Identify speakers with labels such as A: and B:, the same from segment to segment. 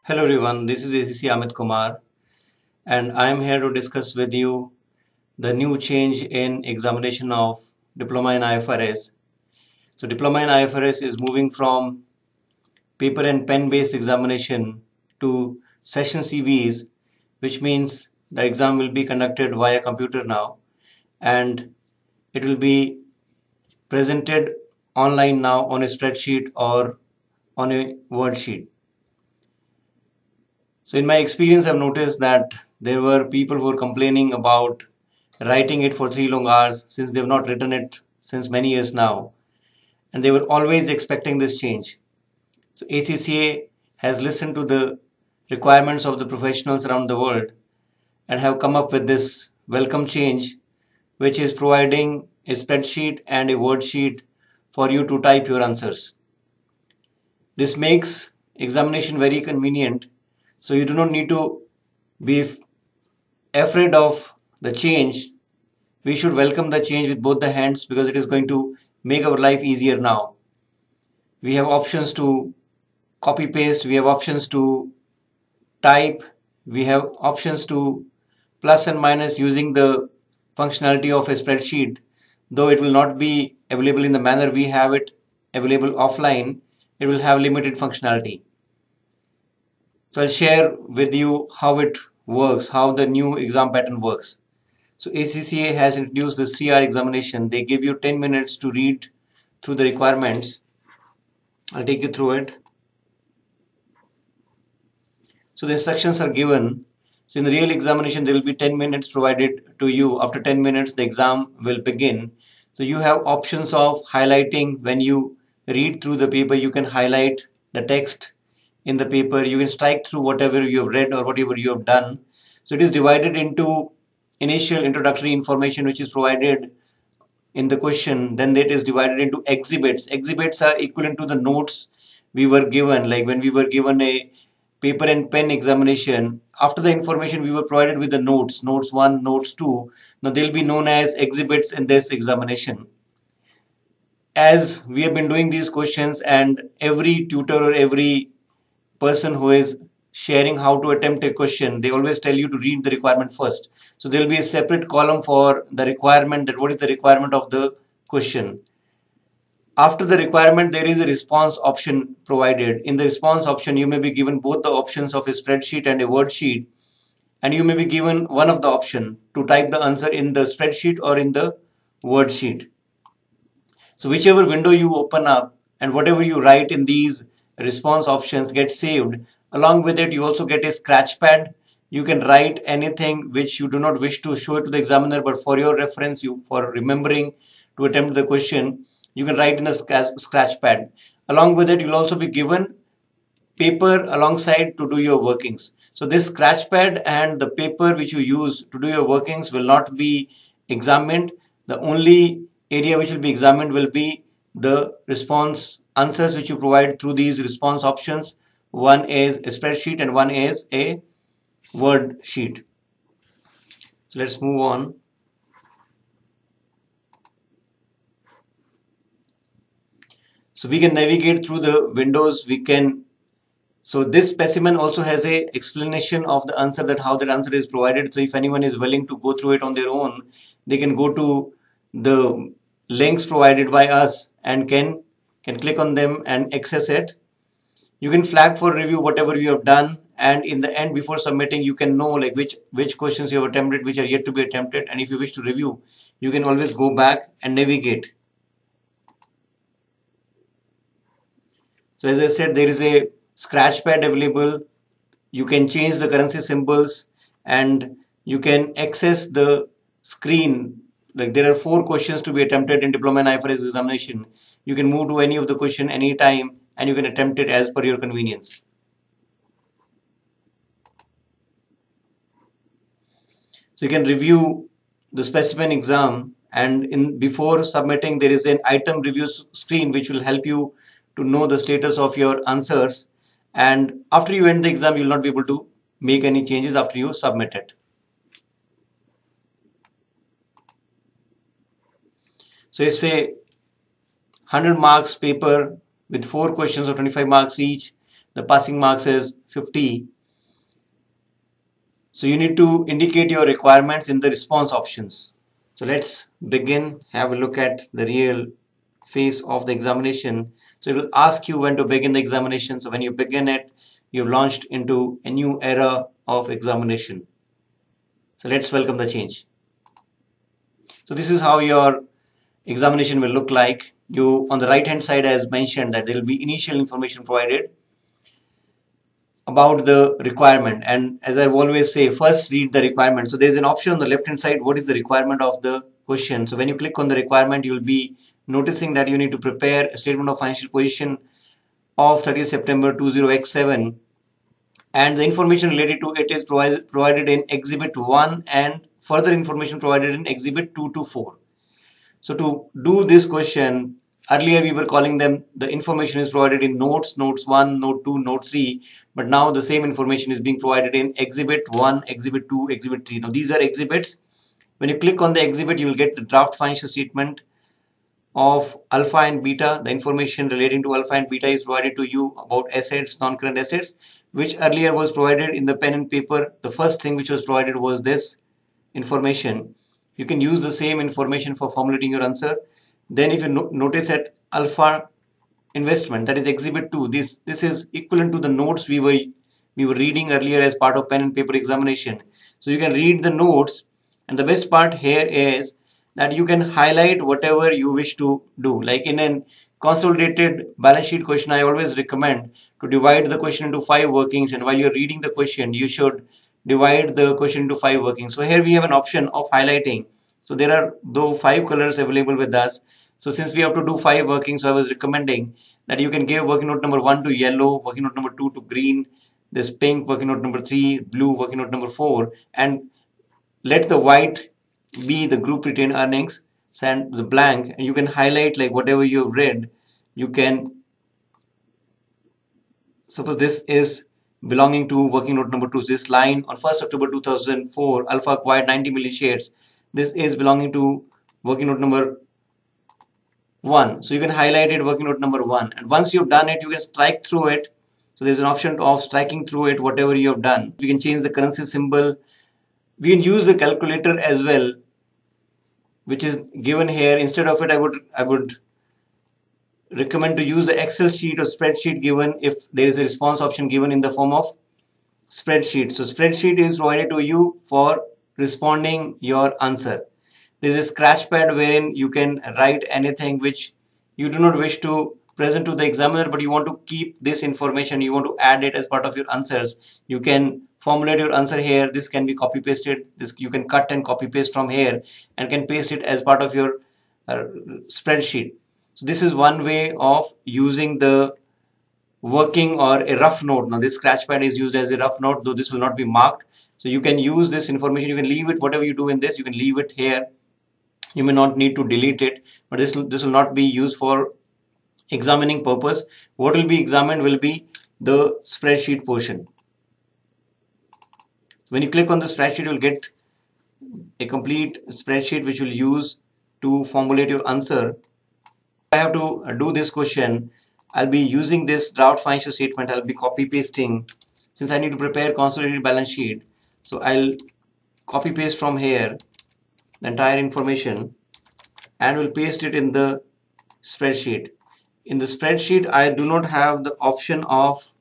A: Hello everyone, this is ACC Amit Kumar and I am here to discuss with you the new change in examination of Diploma in IFRS. So Diploma in IFRS is moving from paper and pen based examination to session CVs, which means the exam will be conducted via computer now and it will be presented online now on a spreadsheet or on a word sheet. So in my experience, I've noticed that there were people who were complaining about writing it for 3 long hours since they've not written it since many years now. And they were always expecting this change. So ACCA has listened to the requirements of the professionals around the world and have come up with this welcome change, which is providing a spreadsheet and a word sheet for you to type your answers. This makes examination very convenient, so you do not need to be afraid of the change. We should welcome the change with both the hands because it is going to make our life easier now. We have options to copy paste, we have options to type, we have options to plus and minus using the functionality of a spreadsheet. Though it will not be available in the manner we have it available offline, it will have limited functionality. So I'll share with you how it works, how the new exam pattern works. So ACCA has introduced this 3-hour examination. They give you 10 minutes to read through the requirements. I'll take you through it. So the instructions are given. So in the real examination, there will be 10 minutes provided to you. After 10 minutes, the exam will begin. So you have options of highlighting. When you read through the paper, you can highlight the text in the paper. You can strike through whatever you have read or whatever you have done. So it is divided into initial introductory information which is provided in the question. Then that is divided into exhibits. Exhibits are equivalent to the notes we were given, like when we were given a paper and pen examination. After the information we were provided with the notes 1, notes 2. Now they'll be known as exhibits in this examination. As we have been doing these questions, and every tutor or every person who is sharing how to attempt a question, they always tell you to read the requirement first. So there will be a separate column for the requirement, that what is the requirement of the question. After the requirement, there is a response option provided. In the response option, you may be given both the options of a spreadsheet and a word sheet, and you may be given one of the option to type the answer in the spreadsheet or in the word sheet. So whichever window you open up and whatever you write in these response options gets saved. Along with it, you also get a scratch pad. You can write anything which you do not wish to show it to the examiner, but for your reference, for remembering to attempt the question, you can write in the scratch pad. Along with it, you'll also be given paper alongside to do your workings. So this scratch pad and the paper which you use to do your workings will not be examined. The only area which will be examined will be the response answers which you provide through these response options. One is a spreadsheet and one is a word sheet. So let's move on. So we can navigate through the windows. So this specimen also has a explanation of the answer, that how that answer is provided. So if anyone is willing to go through it on their own, they can go to the links provided by us and can click on them and access it. You can flag for review whatever you have done, and in the end, before submitting, you can know like which questions you have attempted, which are yet to be attempted, and if you wish to review, you can always go back and navigate. So as I said, there is a scratch pad available. You can change the currency symbols and you can access the screen. Like there are 4 questions to be attempted in Diploma in IFRS examination. You can move to any of the question anytime and you can attempt it as per your convenience. So you can review the specimen exam, and before submitting there is an item review screen which will help you to know the status of your answers, and after you end the exam you will not be able to make any changes after you submit it. So it's a 100 marks paper with 4 questions of 25 marks each. the passing marks is 50. So you need to indicate your requirements in the response options. So let's begin, have a look at the real phase of the examination. So it will ask you when to begin the examination. So when you begin it, you've launched into a new era of examination. So let's welcome the change. So this is how your examination will look like. You, on the right hand side, as mentioned, that there will be initial information provided about the requirement, and as I always say, first read the requirement. So there's an option on the left hand side, what is the requirement of the question. So when you click on the requirement, you'll be noticing that you need to prepare a statement of financial position of 30th September 20x7, and the information related to it is provided in exhibit 1 and further information provided in exhibit 2 to 4. So to do this question, earlier we were calling them, the information is provided in notes, notes 1, note 2, note 3, but now the same information is being provided in exhibit 1, exhibit 2, exhibit 3. Now these are exhibits. When you click on the exhibit, you will get the draft financial statement of alpha and beta. The information relating to alpha and beta is provided to you about assets, non-current assets, which earlier was provided in the pen and paper. The first thing which was provided was this information. You can use the same information for formulating your answer. Then if you notice at alpha investment, that is exhibit 2, this is equivalent to the notes we were reading earlier as part of pen and paper examination. So you can read the notes, and the best part here is that you can highlight whatever you wish to do. Like in a consolidated balance sheet question, I always recommend to divide the question into 5 workings, and while you're reading the question, you should divide the question into 5 workings. So here we have an option of highlighting. So there are though 5 colors available with us. So since we have to do 5 workings, so I was recommending that you can give working note number 1 to yellow, working note number 2 to green, this pink, working note number 3, blue, working note number 4, and let the white be the group retained earnings, and the blank, and you can highlight like whatever you've read. You can, suppose this is belonging to working note number 2. This line on 1st October 2004, Alpha acquired 90 million shares. This is belonging to working note number 1. So you can highlight it working note number 1. And once you've done it, you can strike through it. So there's an option of striking through it, whatever you have done. We can change the currency symbol. We can use the calculator as well, which is given here. Instead of it, I would recommend to use the Excel sheet or spreadsheet given if there is a response option given in the form of spreadsheet. So spreadsheet is provided to you for responding your answer. There is a scratch pad wherein you can write anything which you do not wish to present to the examiner, but you want to keep this information, you want to add it as part of your answers. You can formulate your answer here. This can be copy pasted. This you can cut and copy paste from here and can paste it as part of your spreadsheet. So this is one way of using the working or a rough note. Now this scratch pad is used as a rough note, though this will not be marked. So you can use this information. You can leave it, whatever you do in this, you can leave it here. You may not need to delete it, but this will not be used for examining purpose. What will be examined will be the spreadsheet portion. When you click on the spreadsheet, you will get a complete spreadsheet which will use to formulate your answer. I have to do this question. I'll be using this draft financial statement. I'll be copy pasting, since I need to prepare consolidated balance sheet. So I'll copy paste from here the entire information and will paste it in the spreadsheet. In the spreadsheet, I do not have the option of,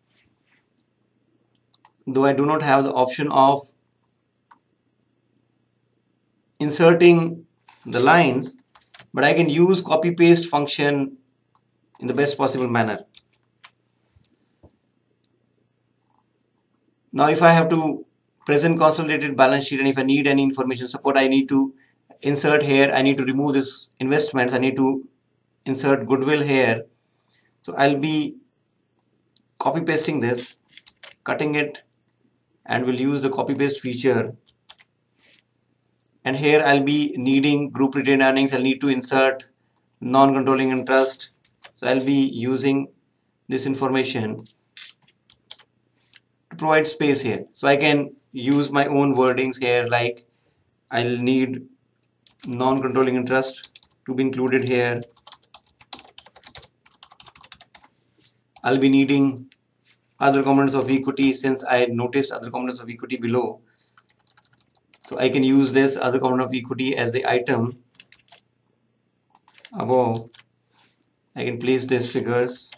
A: inserting the lines, but I can use copy paste function in the best possible manner. Now if I have to present consolidated balance sheet, and if I need any information support, I need to insert here. I need to remove this investments. I need to insert goodwill here. So I'll be copy pasting this, cutting it, and will use the copy paste feature. And here I'll be needing group retained earnings. I'll need to insert non-controlling interest. So I'll be using this information to provide space here. So I can use my own wordings here, like I'll need non-controlling interest to be included here. I'll be needing other components of equity. Since I noticed other components of equity below, so I can use this other component of equity as the item above. I can place these figures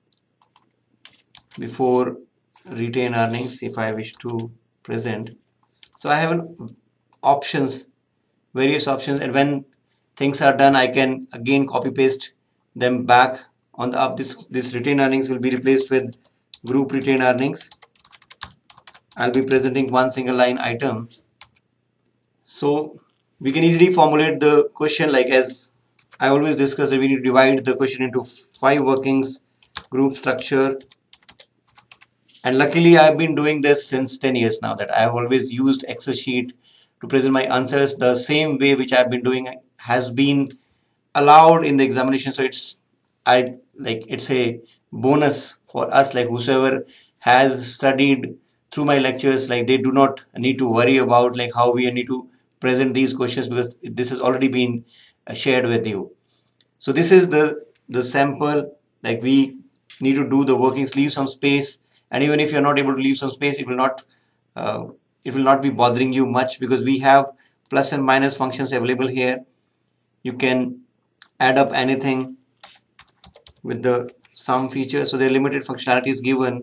A: before retained earnings if I wish to present. So I have options, various options, and when things are done, I can again copy paste them back on the up. This retained earnings will be replaced with group retained earnings. I'll be presenting one single line item. So we can easily formulate the question like, as I always discuss, that we need to divide the question into 5 workings: group structure. And luckily I've been doing this since 10 years now, that I have always used Excel sheet to present my answers the same way which I've been doing has been allowed in the examination. So it's a bonus for us, like whosoever has studied through my lectures, like they do not need to worry about like how we need to present these questions, because this has already been shared with you. So this is the sample. Like we need to do the workings, leave some space, and even if you're not able to leave some space, uh, it will not be bothering you much, because we have plus and minus functions available here. You can add up anything with the sum feature. So the limited functionality is given.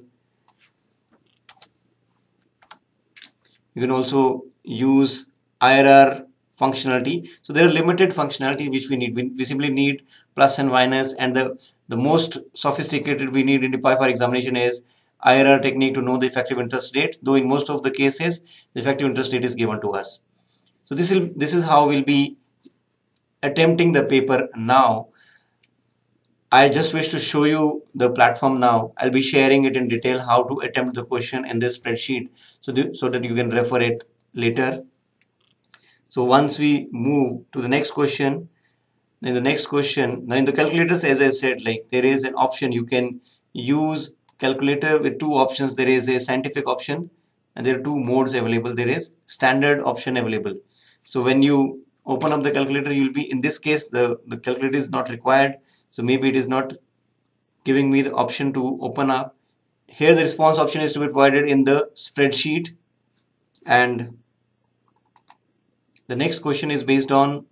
A: You can also use IRR functionality. So there are limited functionality which we need. We simply need plus and minus, and the most sophisticated we need in the PI for examination is IRR technique to know the effective interest rate, though in most of the cases the effective interest rate is given to us. So this is how we'll be attempting the paper now. I just wish to show you the platform now. I'll be sharing it in detail how to attempt the question in this spreadsheet, so that you can refer it later. So once we move to the next question, in the next question, now in the calculators, as I said, like there is an option you can use calculator with 2 options. There is a scientific option and there are 2 modes available. There is standard option available. So when you open up the calculator, you'll be, in this case, the calculator is not required. So maybe it is not giving me the option to open up. Here the response option is to be provided in the spreadsheet, and the next question is based on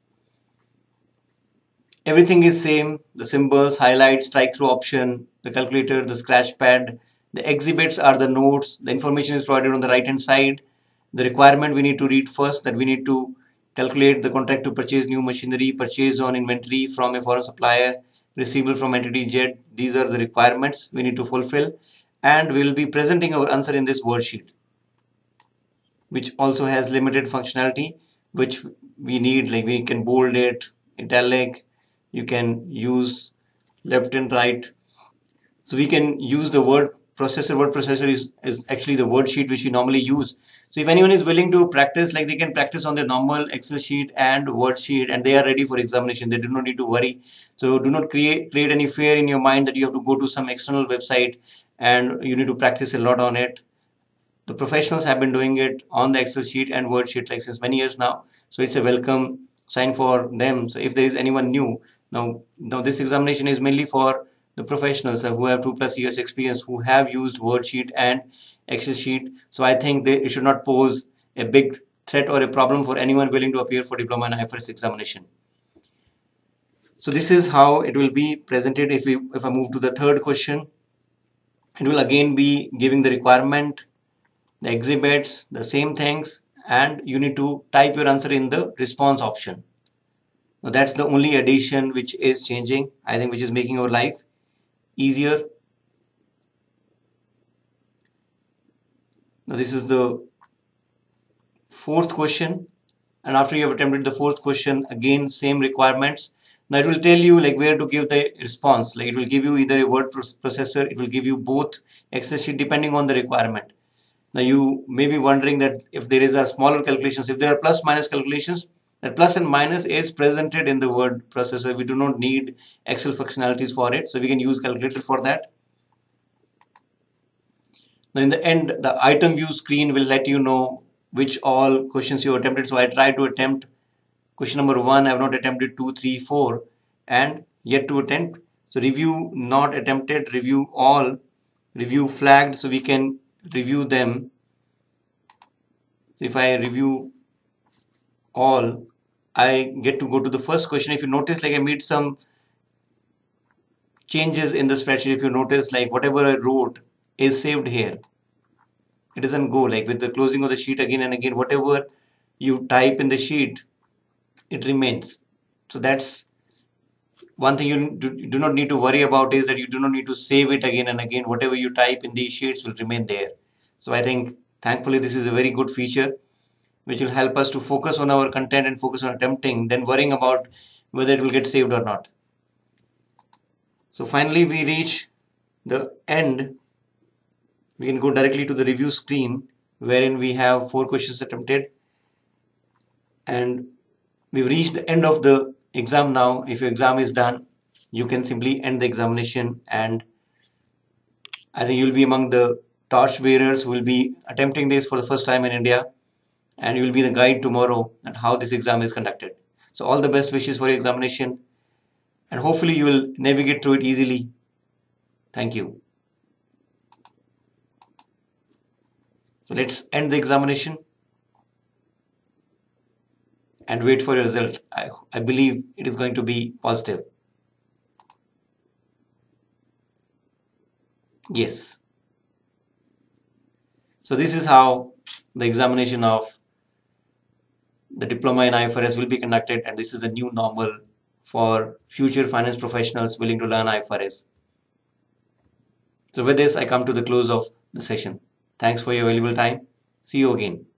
A: everything is same: the symbols, highlights, strike through option, the calculator, the scratch pad. The exhibits are the notes. The information is provided on the right hand side. The requirement we need to read first, that we need to calculate the contract to purchase new machinery, purchase on inventory from a foreign supplier, receivable from entity Z. These are the requirements we need to fulfill, and we will be presenting our answer in this worksheet, which also has limited functionality which we need. Like we can bold it, italic, you can use left and right. So we can use the word processor. Word processor is actually the word sheet which we normally use. So if anyone is willing to practice, like they can practice on the normal Excel sheet and word sheet, and they are ready for examination. They do not need to worry. So do not create any fear in your mind that you have to go to some external website and you need to practice a lot on it. The professionals have been doing it on the Excel sheet and word sheet like since many years now. So it's a welcome sign for them. So if there is anyone new, now this examination is mainly for the professionals who have 2+ years experience, who have used word sheet and Excel sheet. So I think it should not pose a big threat or a problem for anyone willing to appear for diploma in IFRS examination. So this is how it will be presented. If I move to the third question, it will again be giving the requirement, the exhibits, the same things, and you need to type your answer in the response option. Now that's the only addition which is changing, I think, which is making our life easier. Now this is the 4th question, and after you have attempted the 4th question, again same requirements. Now it will tell you like where to give the response. Like it will give you either a word processor, it will give you both Excel sheet depending on the requirement. Now you may be wondering that if there is a smaller calculations, if there are plus minus calculations, that plus and minus is presented in the word processor. We do not need Excel functionalities for it, so we can use calculator for that. Now in the end, the item view screen will let you know which all questions you attempted. So I tried to attempt question number 1. I have not attempted 2, 3, 4, and yet to attempt. So review not attempted, review all, review flagged, so we can review them. So if I review all, I get to go to the first question. If you notice, like I made some changes in the spreadsheet. If you notice, like whatever I wrote is saved here. It doesn't go like with the closing of the sheet again and again. Whatever you type in the sheet, it remains. So that's one thing you do not need to worry about, is that you do not need to save it again and again. Whatever you type in these sheets will remain there. So I think thankfully this is a very good feature which will help us to focus on our content and focus on attempting than worrying about whether it will get saved or not. So finally we reach the end. We can go directly to the review screen wherein we have 4 questions attempted, and we've reached the end of the exam now. If your exam is done, you can simply end the examination, and I think you'll be among the torch bearers who will be attempting this for the first time in India, and you will be the guide tomorrow at how this exam is conducted. So all the best wishes for your examination, and hopefully you will navigate through it easily. Thank you. So let's end the examination and wait for your result. I believe it is going to be positive. Yes. So this is how the examination of the diploma in IFRS will be conducted, and this is a new normal for future finance professionals willing to learn IFRS. So with this, I come to the close of the session. Thanks for your valuable time. See you again.